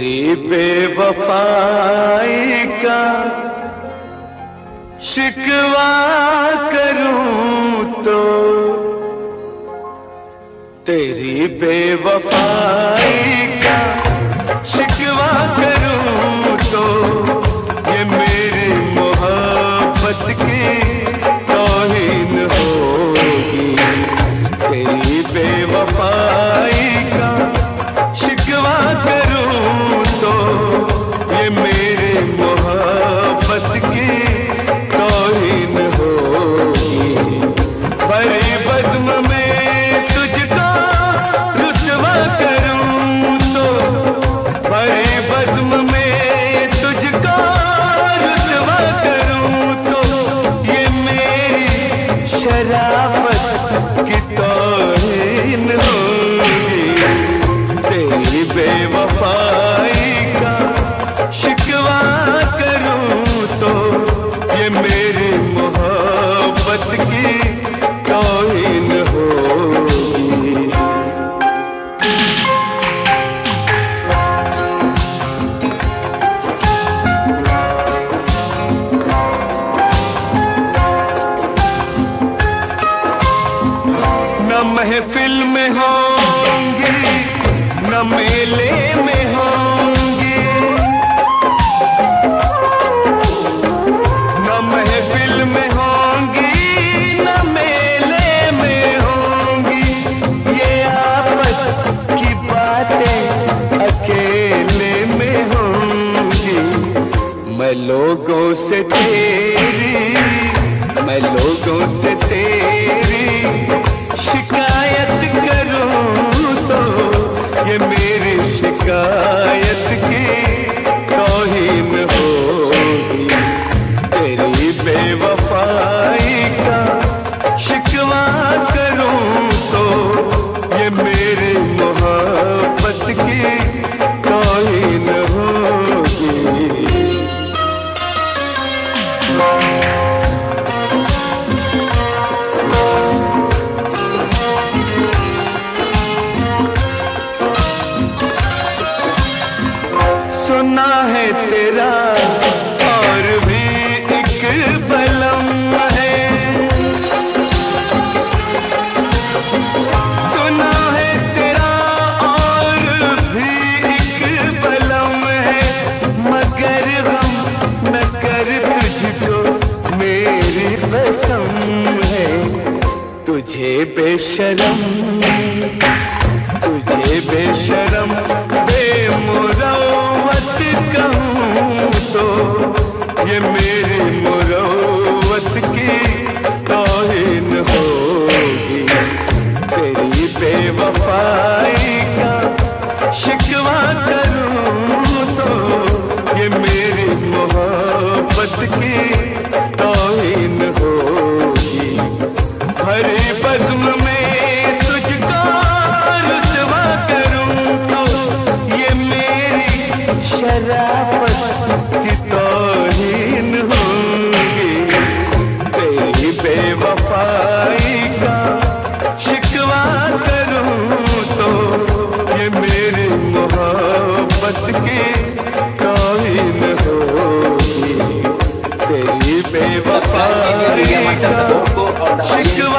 तेरी बेवफाई का शिकवा करूं तो, तेरी बेवफाई का शिकवा करूं तो, ये मेरी मोहब्बत की तौहीन होगी। तेरी बेवफाई का शिकवा करूं तो, ये मेरी मोहब्बत की तौहीन होगी। भरी बज़्म में तुझको रुसवा करूं तो, भरी बज़्म में तुझको रुसवा करूं तो, ये मेरी शराफत की तौहीन होगी। तेरी बेवफाई का शिकवा करूं तो, ये मेरी मोहब्बत की तौहीन होगी। न महफिल में होंगी, न मेले में होंगी, न महफिल में होंगी, न मेले में होंगी। ये आपस की बातें अकेले में होंगी। मैं लोगों से तेरी, मैं लोगों से तेरी शिकायत करूं तो, ये मेरी शिकायत की तौहीन होगी। तेरी बेवफाई का शिकवा करूं तो, ये मेरी मोहब्बत की तौहीन होगी। सुना है तेरा और भी एक बलम है, सुना है तेरा और भी एक बलम है। मगर गम न कर तुझको मेरी कसम है। तुझे बेशरम, तुझे बेशरम बेमुरव्वत कहूं तो, ये मेरी मुरव्वत की तौहीन होगी। तेरी बेवफाई का शिकवा करूं तो, ये मेरी मोहब्बत की तौहीन होगी। भरी बज़्म में तुझको रुसवा करूं तो, ये मेरी शराफत की तौहीन होगी। तेरी बेवफाई का शिकवा करूं तो, ये मेरी मोहब्बत की तौहीन होगी। तेरी बेवफाई का शिकवा